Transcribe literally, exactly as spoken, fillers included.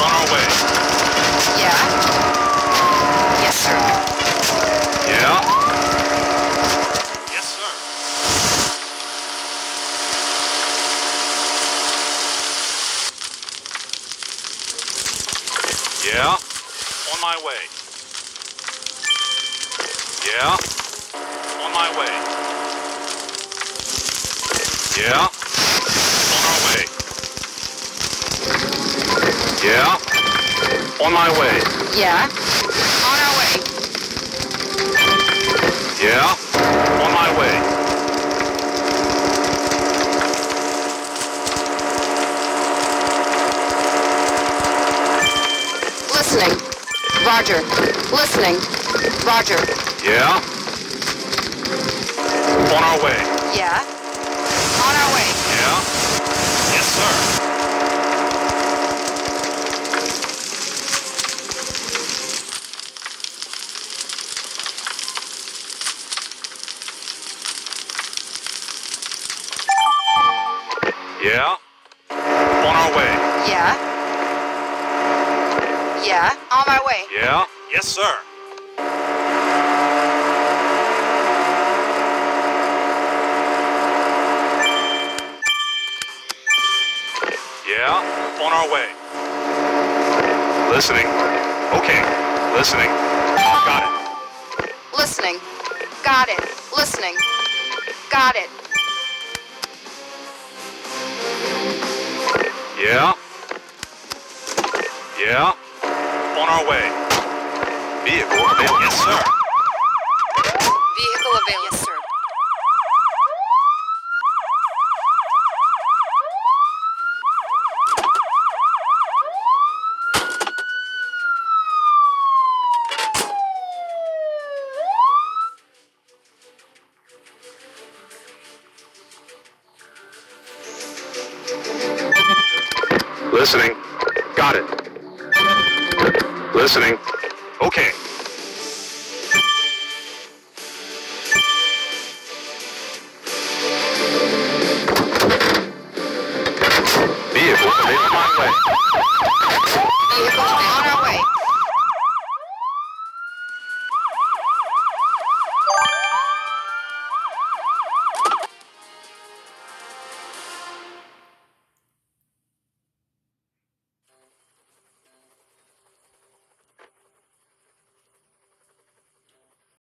On our way. Yeah. Yes, sir. Yeah. Yes, sir. Yeah. On my way. Yeah. On my way. Yeah. On our way. Yeah. On my way. Yeah. On our way. Yeah. On my way. Listening. Roger. Listening. Roger. Yeah. On our way. Yeah. On our way. Yeah. Yes, sir. Yeah. On our way. Yeah. Yeah. On my way. Yeah. Yes, sir. Yeah. On our way. Listening. Okay. Listening. Got it. Listening. Got it. Listening. Got it. Yeah. Yeah. On our way. Vehicle available. Yes, sir. Vehicle available. Yes, sir. Listening. Got it. Listening. Okay.